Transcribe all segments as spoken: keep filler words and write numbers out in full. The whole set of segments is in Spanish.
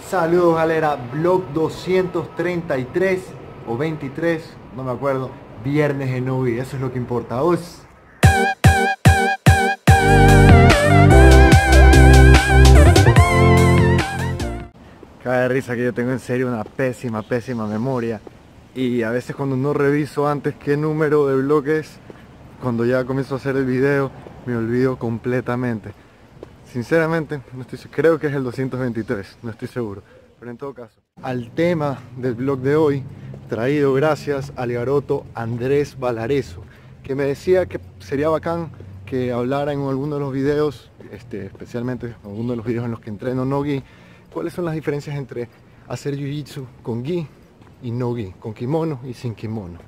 Saludos galera, vlog doscientos treinta y tres o veintitrés, no me acuerdo, viernes en Nogi, eso es lo que importa. Os. Cae de risa que yo tengo en serio una pésima, pésima memoria. Y a veces cuando no reviso antes qué número de vlog es, cuando ya comienzo a hacer el video, me olvido completamente. Sinceramente, no estoy, creo que es el doscientos veintitrés, no estoy seguro. Pero en todo caso, al tema del vlog de hoy, traído gracias al garoto Andrés Valareso, que me decía que sería bacán que hablara en alguno de los videos, este, especialmente en alguno de los videos en los que entreno no gi, cuáles son las diferencias entre hacer jiu-jitsu con gi y no gi, con kimono y sin kimono.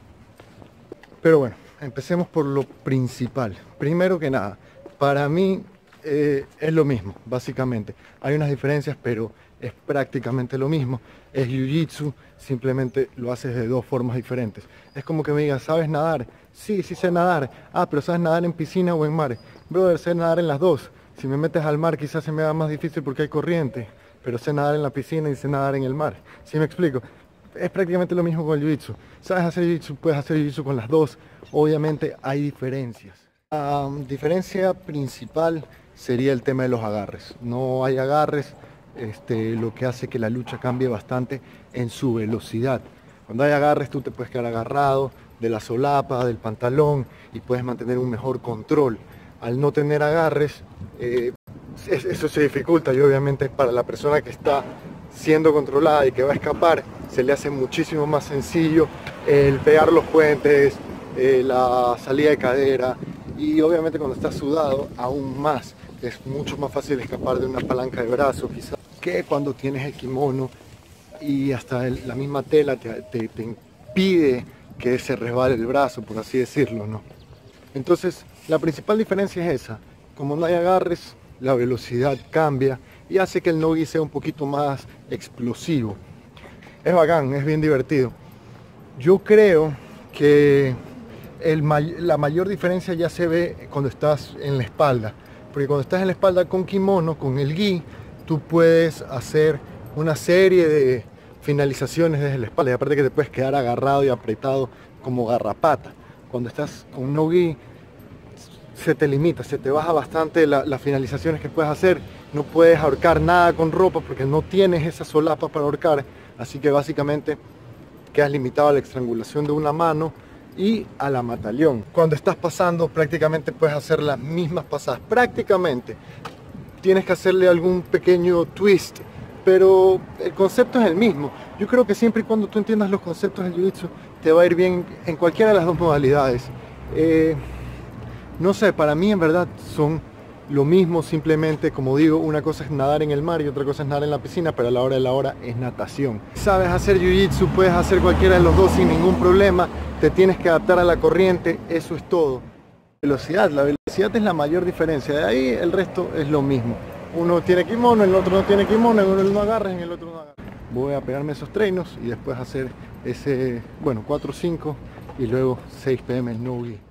Pero bueno, empecemos por lo principal. Primero que nada, para mí eh, es lo mismo, básicamente. Hay unas diferencias, pero es prácticamente lo mismo. Es jiu-jitsu, simplemente lo haces de dos formas diferentes. Es como que me digas, ¿sabes nadar? Sí, sí sé nadar. Ah, pero ¿sabes nadar en piscina o en mar? Brother, sé nadar en las dos. Si me metes al mar quizás se me haga más difícil porque hay corriente, pero sé nadar en la piscina y sé nadar en el mar. ¿Sí me explico? Es prácticamente lo mismo con el jiu-jitsu. ¿Sabes hacer jiu-jitsu? Puedes hacer jiu-jitsu con las dos. Obviamente hay diferencias. La um, diferencia principal sería el tema de los agarres. No hay agarres, este, lo que hace que la lucha cambie bastante en su velocidad. Cuando hay agarres tú te puedes quedar agarrado de la solapa, del pantalón y puedes mantener un mejor control. Al no tener agarres, eh, eso se dificulta y obviamente para la persona que está siendo controlada y que va a escapar, se le hace muchísimo más sencillo el pegar los puentes, eh, la salida de cadera y obviamente cuando estás sudado aún más. Es mucho más fácil escapar de una palanca de brazo quizás que cuando tienes el kimono y hasta el, la misma tela te, te, te impide que se resbale el brazo, por así decirlo, ¿no? Entonces la principal diferencia es esa. Como no hay agarres, la velocidad cambia y hace que el no gi sea un poquito más explosivo. Es bacán, es bien divertido. Yo creo que el, la mayor diferencia ya se ve cuando estás en la espalda. Porque cuando estás en la espalda con kimono, con el gi, tú puedes hacer una serie de finalizaciones desde la espalda. Y aparte que te puedes quedar agarrado y apretado como garrapata. Cuando estás con no gi, se te limita, se te baja bastante la, las finalizaciones que puedes hacer. No puedes ahorcar nada con ropa porque no tienes esa solapa para ahorcar. Así que básicamente quedas limitado a la estrangulación de una mano y a la mataleón. Cuando estás pasando prácticamente puedes hacer las mismas pasadas, prácticamente tienes que hacerle algún pequeño twist, pero el concepto es el mismo. Yo creo que siempre y cuando tú entiendas los conceptos del jiu-jitsu te va a ir bien en cualquiera de las dos modalidades. Eh, no sé, para mí en verdad son lo mismo, simplemente como digo, una cosa es nadar en el mar y otra cosa es nadar en la piscina, pero a la hora de la hora es natación. Sabes hacer jiu-jitsu, puedes hacer cualquiera de los dos sin ningún problema, te tienes que adaptar a la corriente, eso es todo. Velocidad, la velocidad es la mayor diferencia, de ahí el resto es lo mismo. Uno tiene kimono, el otro no tiene kimono, en uno no agarra, en el otro no agarra. Voy a pegarme esos treinos y después hacer ese, bueno, cuatro cinco y luego seis p m el no gi.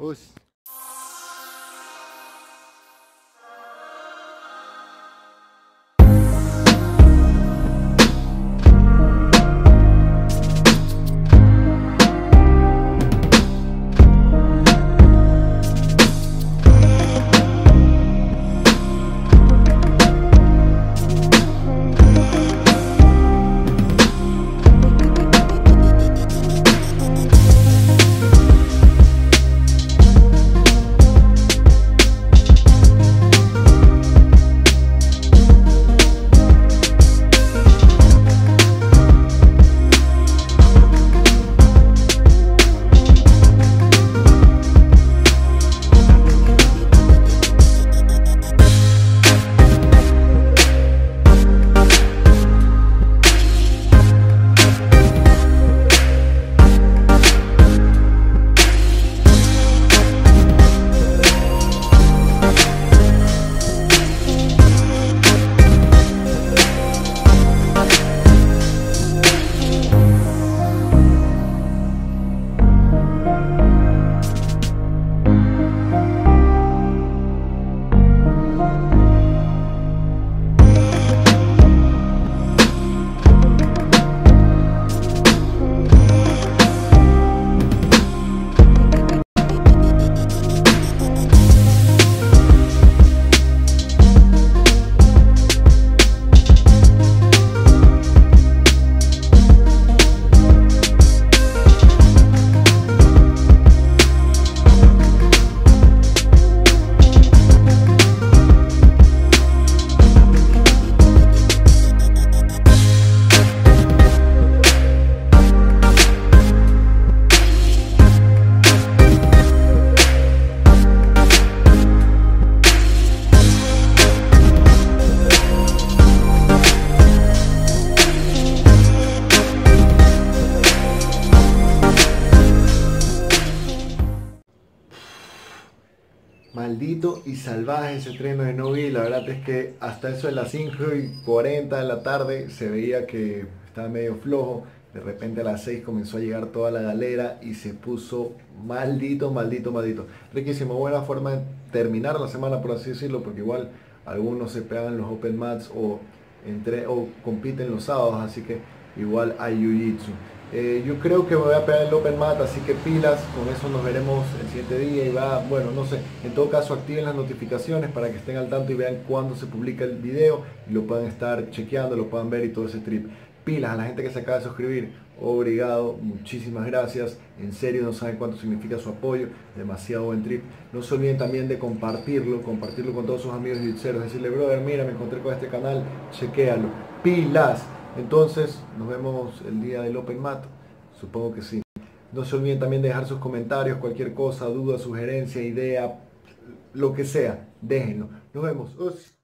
maldito y salvaje ese estreno de Novi. La verdad es que hasta eso de las cinco y cuarenta de la tarde se veía que estaba medio flojo. De repente a las seis comenzó a llegar toda la galera y se puso maldito, maldito, maldito. Riquísimo, buena forma de terminar la semana, por así decirlo, porque igual algunos se pegan los Open Mats o, entre, o compiten los sábados, así que igual hay Jiu-Jitsu. Eh, yo creo que me voy a pegar el Open Mat, así que pilas, con eso nos veremos el siguiente día y va, bueno, no sé, en todo caso activen las notificaciones para que estén al tanto y vean cuándo se publica el video y lo puedan estar chequeando, lo puedan ver y todo ese trip. Pilas a la gente que se acaba de suscribir, obrigado, muchísimas gracias, en serio no saben cuánto significa su apoyo, demasiado buen trip. No se olviden también de compartirlo, compartirlo con todos sus amigos jiu-jitseros, decirle, brother, mira, me encontré con este canal, chequéalo, pilas. Entonces, nos vemos el día del Open Mat, supongo que sí. No se olviden también de dejar sus comentarios, cualquier cosa, duda, sugerencia, idea, lo que sea, déjenlo. Nos vemos. Us.